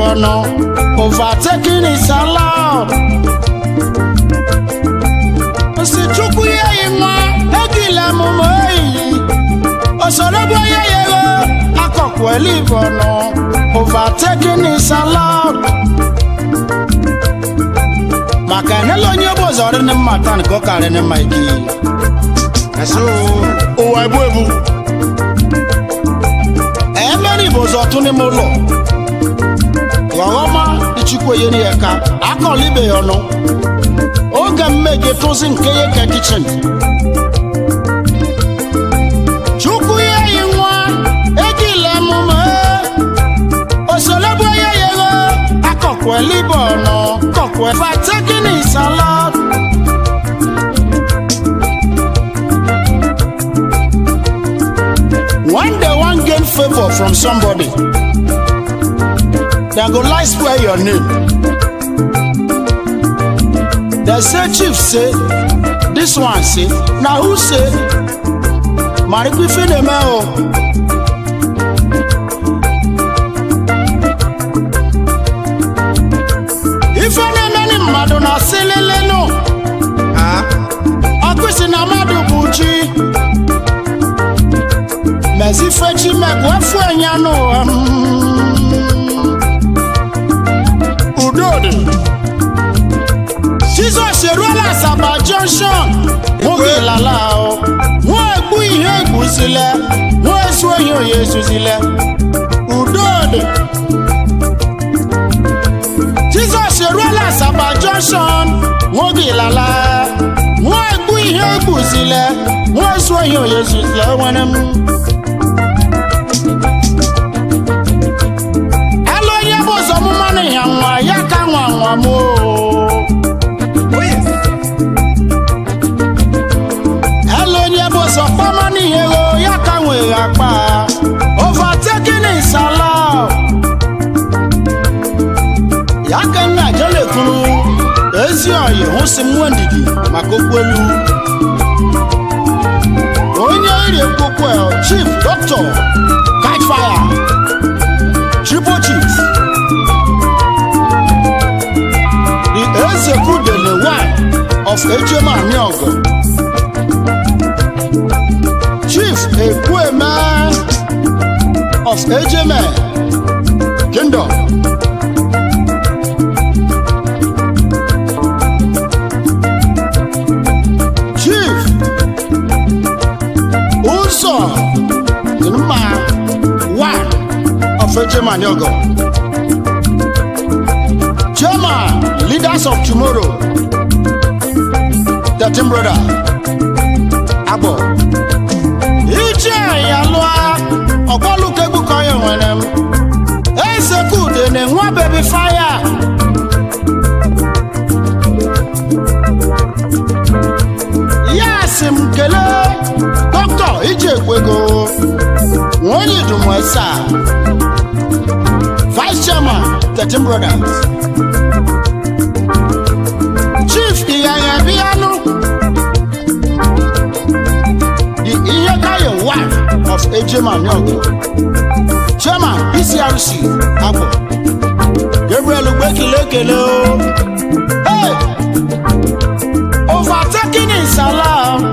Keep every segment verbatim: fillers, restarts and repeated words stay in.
believer no. Overtaking is allowed. Si chuku ye ima egile mumoi. Osorebo ye ye akokwe believer no. Overtaking is allowed. Makanelo nyobo zore ne matan ko kare ne maiki. Aso o wa ebu. Emeni bozo tuni molo. Wawama ichukwe yeni eka akolibe yono. Oga mmege tozi nkeye ka kitchen. Chukwu ye yinwa egile mume. Osolebo ye yego akokwe libono. Kokwe overtaking is allowed. When they want gain favor from somebody, they go lie swear your name. They say chief say, this one say, now who say? Marikwi fideme o. If any many madonna selele no, ah, akwisi na madu buchi. Mezi fechi megwafu enyano Udode Jesus Eruela Saba Junction Mogi lalao Mwebu ihe guzile Mwesu eyo yesu zile Udode Jesus Eruela Saba Junction Mogi lalao Mwebu ihe guzile Mwesu eyo yesu zile Wenem Yaka nwa mo. Oh yes. Hello nyebo so pamani hero yaka nwe apa. Overtaking is allowed. Yaka na jele kunu. Ezi oye ho se mu andidi makokwelu. Onye ire kokwe chief doctor catch fire. Triple chief. Ezeku de the one of Ejema Nyogo. Chief Ekwema of Ejema Kingdom. Chief Uso Numa one of Ejema Nyogo. Chairman, leaders of tomorrow. The team brother. Abo. Iche yalwa. Okwalu kebu koye wenem. Ezeku de ne nwa baby fire. Yasim kele. Doctor Iche kwego. Wonyi dumwesa. Vice chairman, the team brothers. Chief Iyaya Biano, the Iyakayo wife of Ejema Nyogo, Chairman P C R C, Abo, Gabriel Ugbekile Kele. Hey, overtaking is allowed.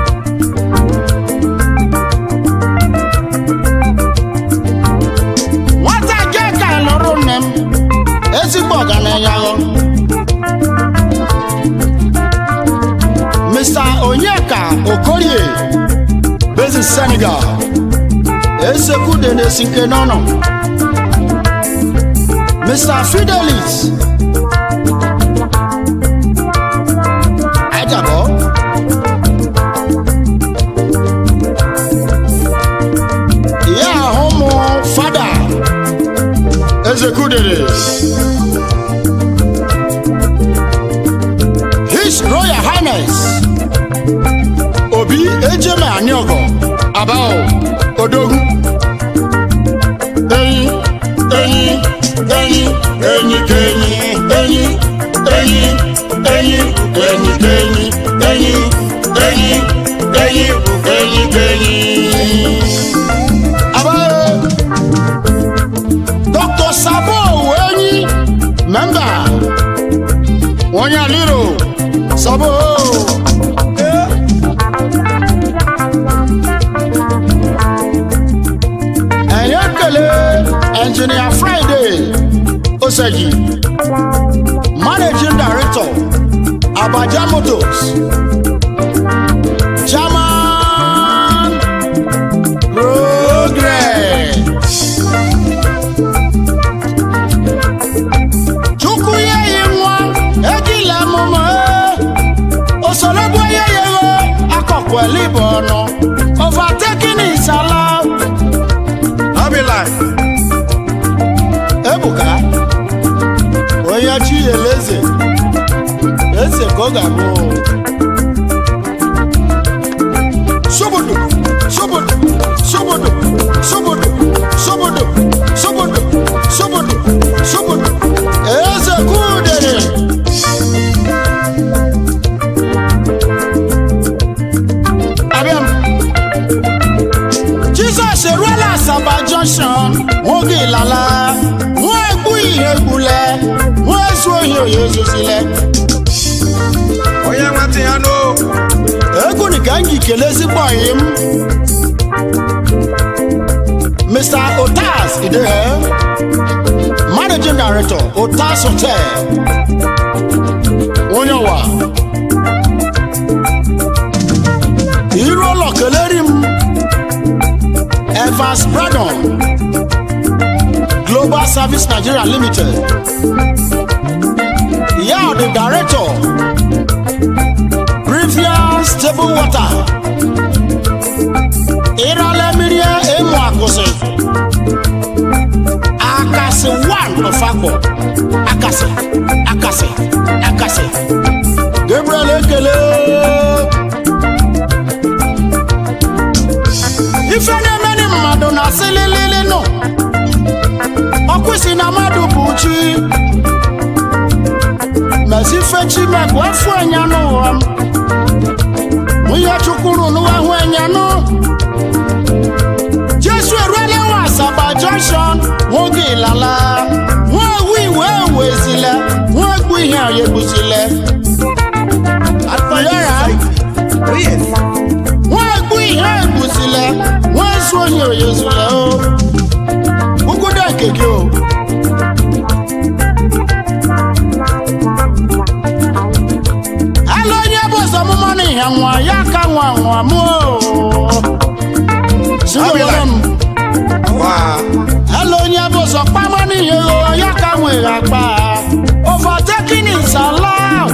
What I get can run them, Ezibog and Yago. Mister Onyeka Okorie, based in Senegal. Ezeku de Nesinkenono. Mister Fidelis Ajabo. Yeah, homo father Ezeku de His Royal Highness Obi Ejema Anyogo Abao Odogu Eni Eni Eni Eni Keni Eni Eni Eni Eni Keni Eni Eni Eni Eni Keni Abao Doctor Sabo Eni Sabo. Engineer Friday Oseji, Managing Director, Abaja Motors, German Progress. Chukuye yimwa, Egila Momo, Osologwe yeyego, Akokwe Libono, Overtaking is allowed. I'll be like. Ebuka oya chi eleze ese koga mo sobodo sobodo sobodo sobodo sobodo sobodo sobodo sobodo ese kudere abiam Jesus erwala Saba Junction oge lala Egbule, wọ́n sọ yóò yóò sọ sílẹ̀. Oya wọ́n ti hàn ó. Egu nìkan yìí kele sí pọ̀ yìí. Mister Otas ìdè ẹ̀, Managing Director Otas Hotel. Wọ́n yàn wá. Irú ọlọ́kẹ̀lẹ́ rí mu. Evans Bradon. Global Service Nigeria Limited. Yeah, the director. Previous Stable Water. Irale Miria Emu Akose. Akase one of Akbo. Akase. Akase. Akase. Gabriel Ekele. If any many Madonna Selele no. Okwisi na madu buchi Mesi fechi mekwe fwenya no am Muya chukuru nuwa hwenya no Jesu erwele wa Saba Junction Wogi lala Mwewi wewe zile Mwegwi hiya yebusile Atpayara Oh yes Mwegwi hiya yebusile Mwesu hiya yezule oh Uguda kekyo Alo nyebo samu mani yamwa yaka mwa mwa mo Sigolam Alo nyebo sakpa mani yego yaka mwe yakpa Overtaking is allowed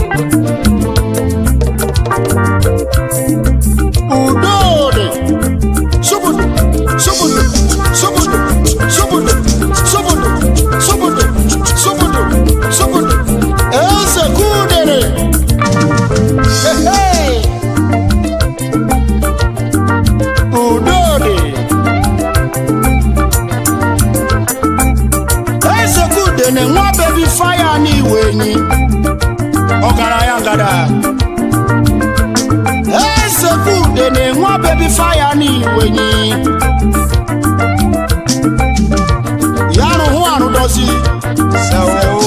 Udode Subudu Subudu Subudu Sobodo, sobodo, sobodo, sobodo, sobodo. Ese kudere. Hey hey. Udode. Ese kudere nwa baby fire ni wenyi. Ogara yangada. Ese kudere nwa baby fire ni wenyi. Yanu huanu dosi Sawo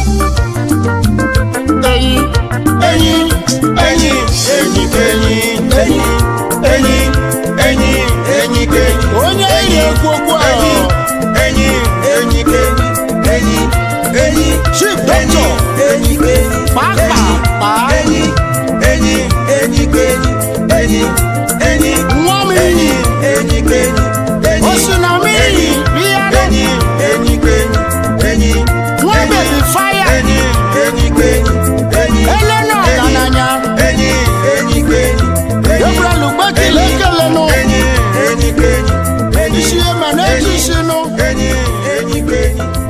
Eyi Eyi Eyi Eyi Eyi Eyi Eyi Eyi Eyi Eyi Onye iye kwokwa Eyi Eyi Eyi Eyi Eyi Chief Doctor Eyi Eyi Papa Pa Eyi Eyi Eyi Eyi Eyi Mwami Eyi Eyi Eyi Osunami Eyi Eyi Eyi Eyi One baby fire Eyi Eyi Eyi Elena Gananya Eyi Eyi Eyi Gabriel Ugbekile Kele no Eyi Eyi Eyi Ishi Emene Ishi no Eyi Eyi Eyi